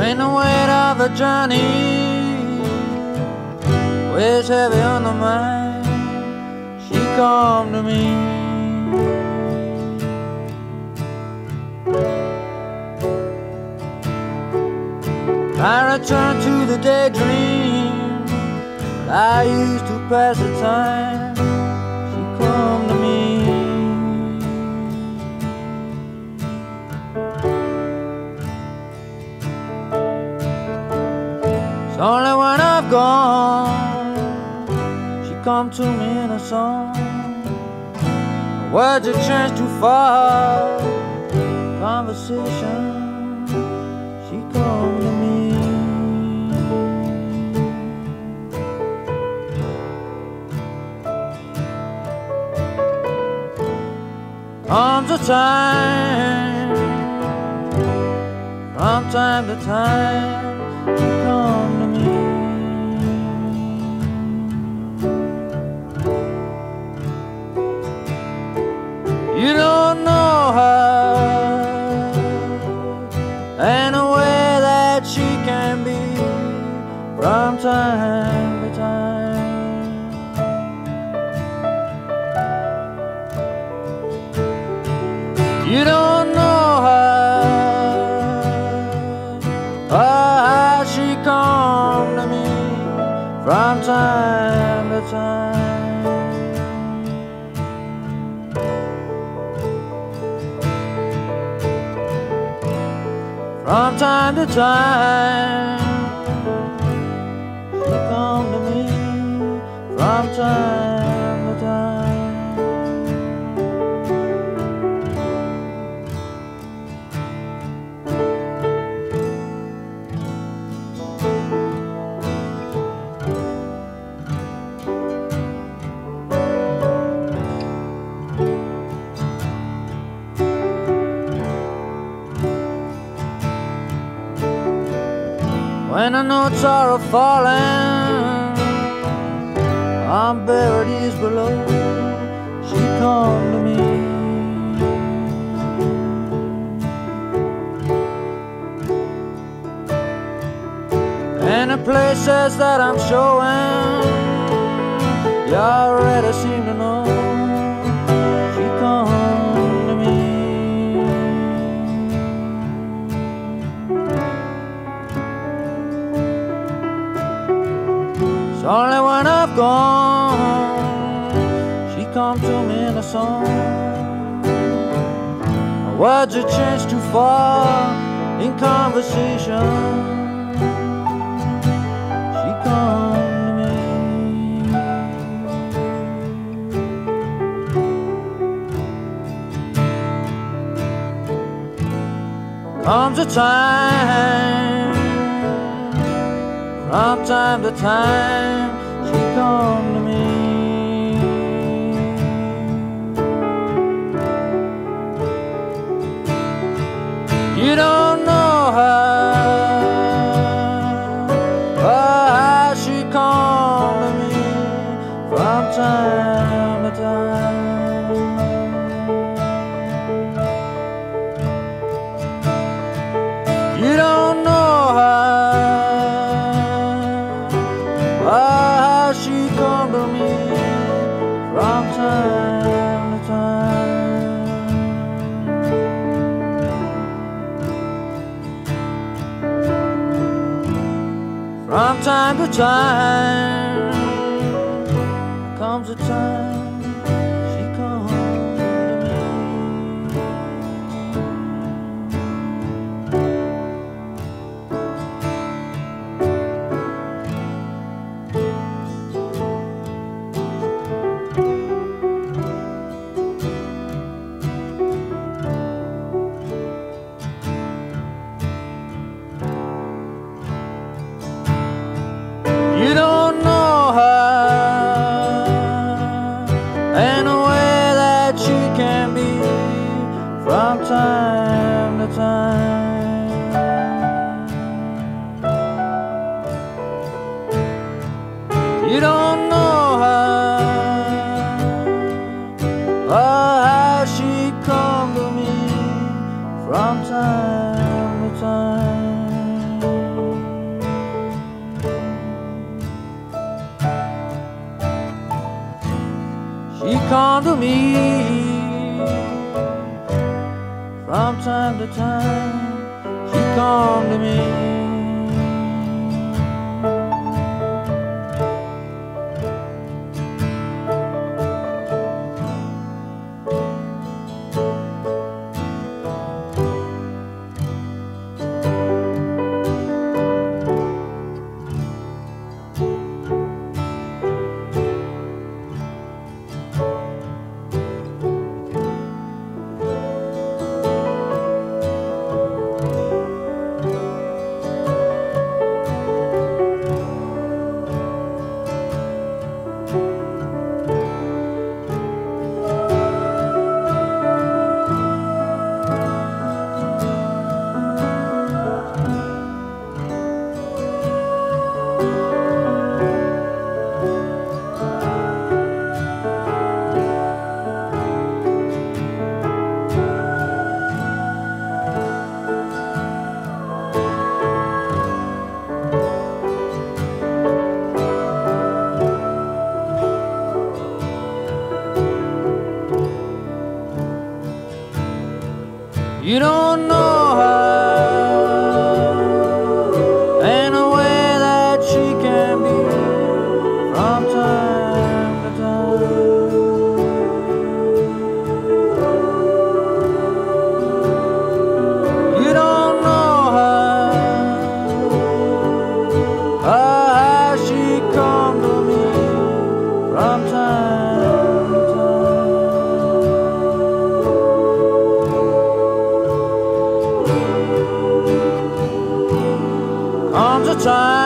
When the weight of the journey weighs heavy on the mind, she come to me. I return to the daydream I used to pass the time. She come to me. It's only when I've gone she come to me in a song. Words exchange too far, conversation. She come to me. Comes a time, from time to time, you come to me. You don't know her and the way that she can be from time to time. You don't know her, how she come to me from time to time. From time to time, she come to me from time to time. When the notes are falling, I'm buried years below. She come to me. And the places that I'm showing, you already seem to know. She come to me. Only when I've gone she come to me in a song. My words are changed too far in conversation. She come to me. Comes a time, from time to time, she come to me. You don't know her, how she come to me from time to time. You don't know her, how she come to me from time to time. From time to time comes a time she comes to me. You don't know her and the way that she can be from time to time. You don't know her, how she come to me from time to time. come to me from time to time. She come to me. You don't know her and the way that she can be from time to time. You don't know her, how she come to me from time to time. Comes a time